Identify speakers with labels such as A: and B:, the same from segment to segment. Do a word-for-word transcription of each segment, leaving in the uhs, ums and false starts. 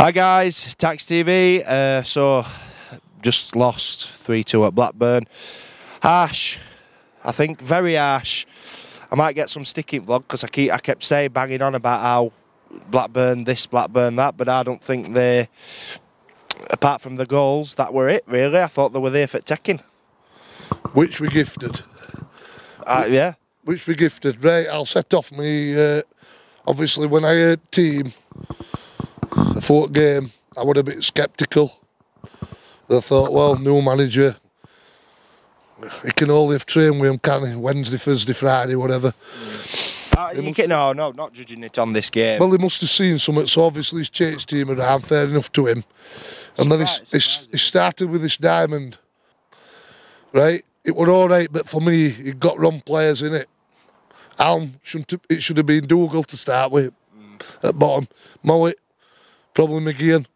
A: Hi guys, Tax T V. Uh, so, just lost three two at Blackburn. Harsh, I think very harsh. I might get some sticking vlog because I keep I kept saying banging on about how Blackburn this, Blackburn that, but I don't think they, apart from the goals, that were it really. I thought they were there for taking.
B: Which we gifted.
A: Uh, yeah.
B: Which we gifted. Right, I'll set off me. Uh, obviously, when I heard team, the fourth game, I was a bit sceptical. I thought, well, new manager, he can only have trained with him, can he? Wednesday, Thursday, Friday, whatever.
A: Uh, you can, no, no, not judging it on this game.
B: Well, he must have seen something, so obviously he's changed team around, fair enough to him. And then he's, he's, he started with this diamond, right? It was all right, but for me, he got wrong players in it. Alm, shouldn't, it should have been Dougal to start with, mm. at bottom. Mowat, probably McGeehan,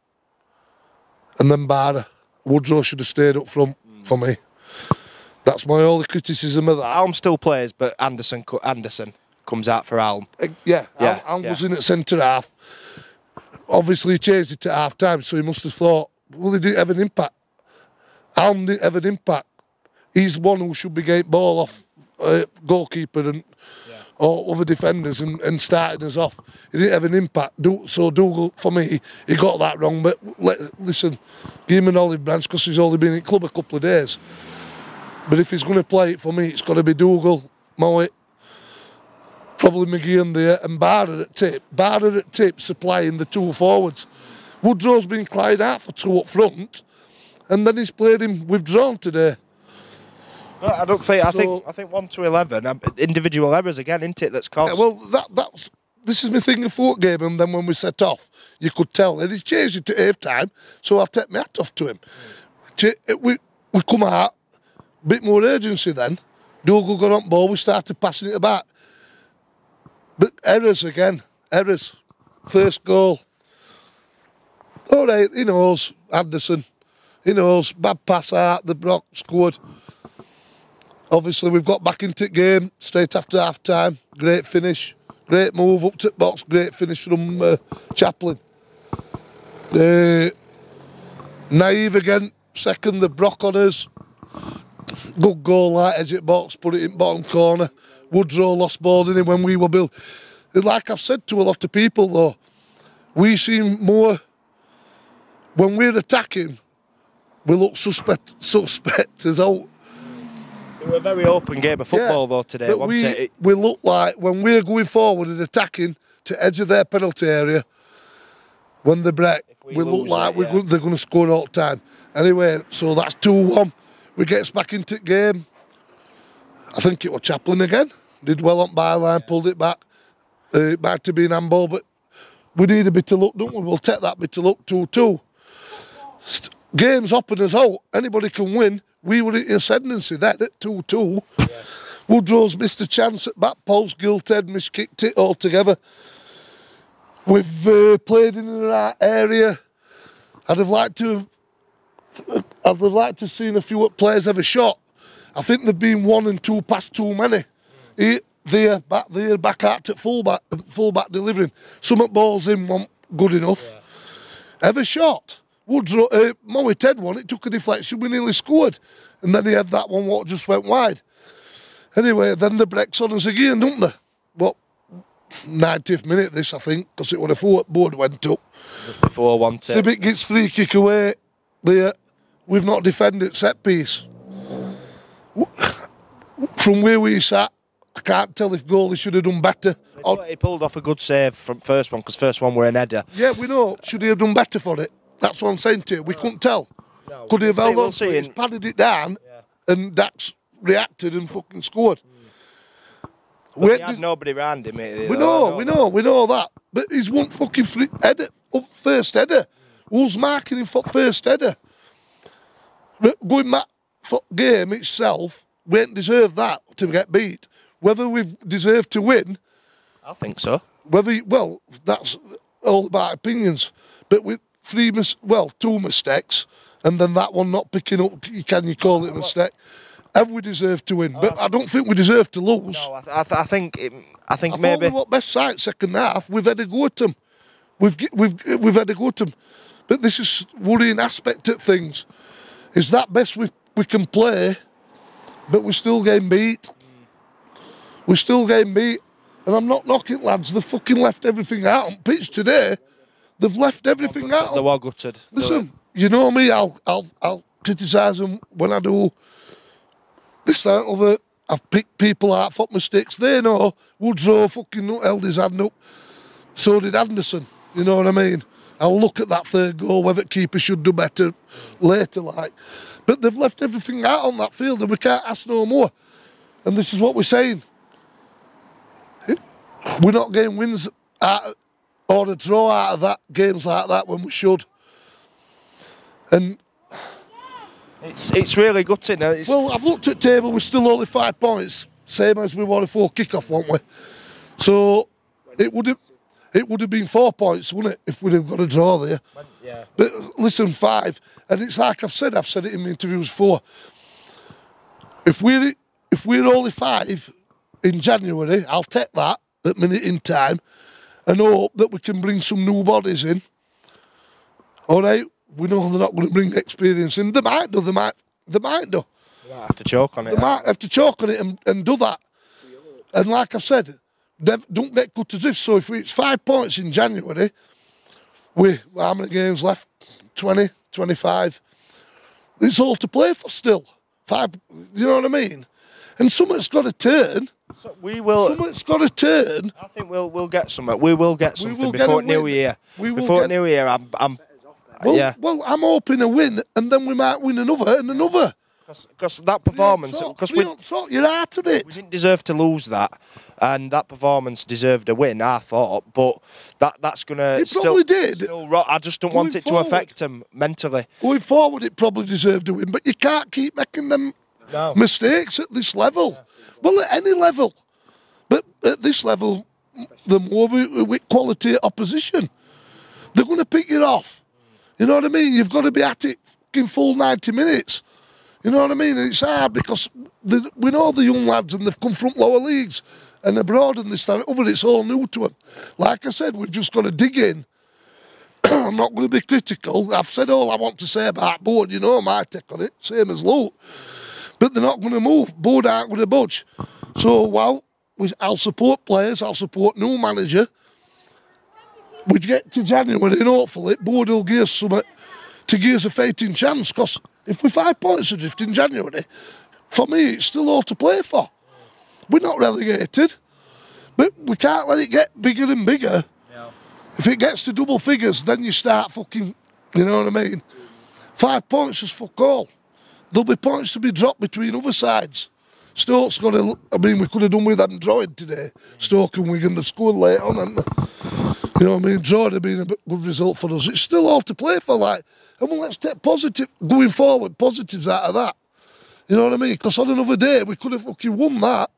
B: and then Barra. Woodrow should have stayed up front mm. for me. That's my only criticism of that.
A: Alm still plays, but Anderson Anderson comes out for Alm.
B: Uh, yeah,
A: yeah,
B: Alm, Alm
A: yeah.
B: was in at centre half. Obviously, he changed it at half time, so he must have thought, well, he didn't have an impact. Alm didn't have an impact. He's one who should be getting ball off uh, goalkeeper and yeah. or other defenders and, and starting us off. He didn't have an impact. Do, so Dougal, for me, he got that wrong. But let, listen, give him an olive branch because he's only been in club a couple of days. But if he's going to play it for me, it's got to be Dougal, Mowat, probably McGeehan there, and Barra at tip. Barra at tip supplying the two forwards. Woodrow's been Clyde out for two up front, and then he's played him withdrawn today.
A: No, I don't think. I
B: so,
A: think. I think one to eleven. Um, individual errors again, isn't it? That's cost.
B: Yeah, well, that that's. This is my thing in fourth game, and then when we set off, you could tell, and he's changed it to half time. So I'll take my hat off to him. Mm. We we come out, bit more urgency then. Dougal got on ball. We started passing it about. But errors again, errors. First goal. All right, he knows Anderson. He knows bad pass out. The Brock scored. Obviously, we've got back into the game straight after half time. Great finish. Great move up to the box. Great finish from uh, Chaplin. Uh, naive again. Second, the Brock on us. Good goal, like edge at box. Put it in bottom corner. Woodrow lost ball in him when we were built. Like I've said to a lot of people, though, we seem more, when we're attacking, we look suspect, suspect as out.
A: It was a very open game of football, yeah, though, today.
B: But we, it? we look like, when we're going forward and attacking to edge of their penalty area, when they break, we, we look like it, we're yeah. going, they're going to score all the time. Anyway, so that's two one. We get back into the game. I think it was Chaplin again. Did well on byline, yeah. pulled it back. Uh, it might have been handball, but we need a bit of luck, don't we? We'll take that bit of luck, two two. Game's up and us out. Anybody can win. We were in ascendancy then at two two. Yeah. Woodrow's missed a chance at back post. Gilted miskicked it altogether. We've uh, played in the right area. I'd have liked to I'd have liked to have seen a few players have a shot. I think they've been one and two past too many. Mm. There, back there, back out at full-back, full-back delivering. Some balls in weren't good enough. Yeah. Have a shot. Woodrow, uh, Mowat had one, it took a deflection, we nearly scored. And then he had that one what just went wide. Anyway, then the breaks on us again, don't they? What, ninetieth minute this, I think, because it was a foot board went up.
A: Just before one tip.
B: Cibic gets free kick away there. We've not defended set piece. From where we sat, I can't tell if goalie should have done better.
A: He pulled off a good save from first one, because first one were an header.
B: Yeah, we know. Should he have done better for it? That's what I'm saying to you. We no. couldn't tell. No, Could he have held on to it? He's padded it down, yeah. and Dax reacted and fucking scored.
A: But we had nobody round him.
B: We know, we know, we know that. But he's one fucking free header, first header. Mm. Who's marking him for first header? Going back for game itself, we ain't deserved that to get beat. Whether we've deserved to win,
A: I think so.
B: Whether well, that's all about opinions. But with three mis well, two mistakes, and then that one not picking up, can you call it a mistake? Have we deserved to win? Oh, but I don't think we deserve to lose.
A: No, I, th I, th I think it, I think
B: I
A: maybe
B: we what best side second half. We've had a go at them. we've we've we've had a go at them. But this is worrying aspect at things. Is that best we we can play, but we're still getting beat. We're still getting beat. And I'm not knocking lads, they've fucking left everything out on pitch today. They've left everything out.
A: They were gutted.
B: Listen, you know me, I'll I'll I'll criticise them when I do this, that, other. I've picked people out for mistakes. They know Woodrow fucking held his hand up. So did Anderson. You know what I mean? I'll look at that third goal, whether keeper should do better later, like. But they've left everything out on that field and we can't ask no more. And this is what we're saying. We're not getting wins out, or a draw out of that, games like that when we should. And
A: it's it's really gutting. It's
B: well, I've looked at table, we're still only five points, same as we were before kick-off, weren't we? So it would have it would have been four points, wouldn't it, if we'd have got a draw there?
A: Yeah.
B: But listen, five, and it's like I've said, I've said it in the interviews before. If we're if we're only five in January, I'll take that at minute in time, and hope that we can bring some new bodies in. All right, we know they're not going to bring experience in. They might do. They might. They might do.
A: They might have to choke on it.
B: They might have to choke on it and, and do that. And like I said, don't get cut adrift. So if it's five points in January, we how many games left? twenty, twenty-five. It's all to play for still. Five. You know what I mean? And something's got to turn.
A: So we will.
B: Something's got to turn.
A: I think we'll we'll get something. We will get something
B: will
A: before
B: get
A: New
B: win.
A: Year.
B: We will
A: before
B: get-
A: New Year, I'm. I'm
B: Well,
A: yeah.
B: well, I'm hoping a win, and then we might win another and another.
A: Because that performance, because we,
B: You're out of
A: we
B: it.
A: didn't deserve to lose that, and that performance deserved a win, I thought. But that that's gonna
B: It
A: still,
B: probably did.
A: Still rot. I just don't
B: Going
A: want it
B: forward.
A: to affect him mentally.
B: Going forward, it probably deserved a win, but you can't keep making them
A: No.
B: mistakes at this level. Well, at any level. But at this level, the more we, with quality opposition, they're going to pick you off. You know what I mean? You've got to be at it in full ninety minutes. You know what I mean? And it's hard because the, we know the young lads and they've come from lower leagues and abroad and this, that, and other. It's all new to them. Like I said, we've just got to dig in. I'm not going to be critical. I've said all I want to say about Board. You know my take on it, same as Luke. But they're not going to move. Board aren't going to budge. So, well, we, I'll support players. I'll support new manager. We get to January and hopefully Board will give us something to give us a fighting chance. Because if we're five points adrift in January, for me, it's still all to play for. We're not relegated. But we can't let it get bigger and bigger.
A: No.
B: If it gets to double figures, then you start fucking, you know what I mean? Five points is fuck all. There'll be points to be dropped between other sides. Stoke's got to, I mean, we could have done with them drawing today. Stoke and Wigan, the scored late on, and you know what I mean? Draw would have been a good result for us. It's still all to play for, like, and well, let's take positive, going forward, positives out of that. You know what I mean? Because on another day, we could have fucking won that.